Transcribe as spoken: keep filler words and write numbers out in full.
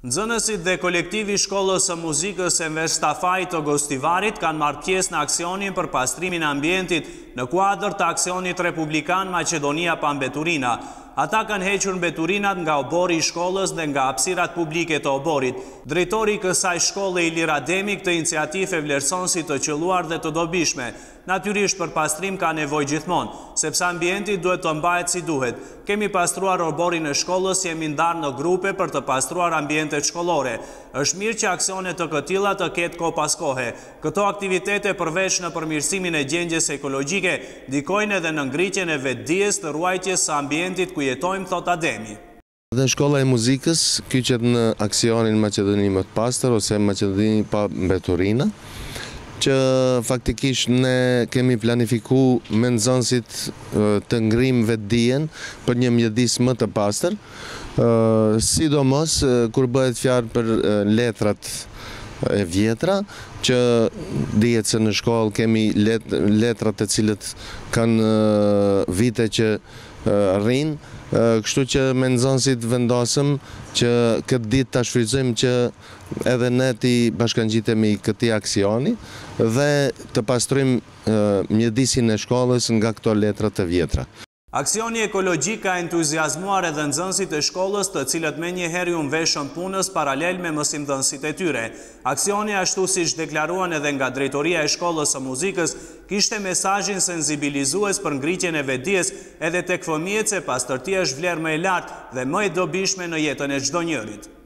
Nxënësit dhe kolektivi i shkollës së muzikës Enver Stafaj të Gostivarit kanë marrë pjesë në aksionin për pastrimin e ambientit në kuadër të aksionit republikan Maqedonia pa mbeturina. Ata kanë hequr mbeturinat nga obori i shkollës dhe nga hapësirat publike të oborit. Drejtori i kësaj shkolle Ilir Ademi këtë iniciativë e vlerëson si të qelluar dhe të dobishme. Natyrisht për pastrim ka nevojë gjithmonë, sepse ambienti duhet të mbahet si duhet. Kemi pastruar oborin e shkollës, jemi ndarë në grupe për të pastruar ambientet shkollore. Është mirë që aksione të këtilla të ketë kohë pas kohe. Këto aktivitete përveç në përmirësimin e gjendjes ekologjike, ndikojnë edhe në ngritjen e vetdijes të ruajtjes së ambientit ku jetojmë, thot Ademi. Dhe shkolla e muzikës kyqet në aksionin Maqedoni më të pastër ose Maqedoni pa mbeturina, që faktikisht ne kemi planifiku me nxënësit të ngrim vetdijen për një mjedis më të pastër, sidomos kur bëhet fjalë për letrat e vjetra, që dihet se në shkollë kemi letrat të cilët kanë vite që rrinë, kështu që me nxënësit vendosëm që këtë ditë ta shfrytëzojmë që edhe ne ti bashkangjitemi këtij aksioni dhe të pastrojmë mjedisin e shkollës nga këto letra të vjetra. Aksioni ekologjik ka entuziazmuar edhe nxënësit e shkollës, të cilët menjëherë u veshën punës paralel me mësimdhënësit e tyre. Aksioni, ashtu siç deklaruan edhe nga drejtoria e shkollës së muzikës, kishte mesazhin sensibilizues për ngritjen e vetdijes edhe tek fëmijët se pastërtia është vlerë më e lartë dhe më e dobishme në jetën e çdo njërit.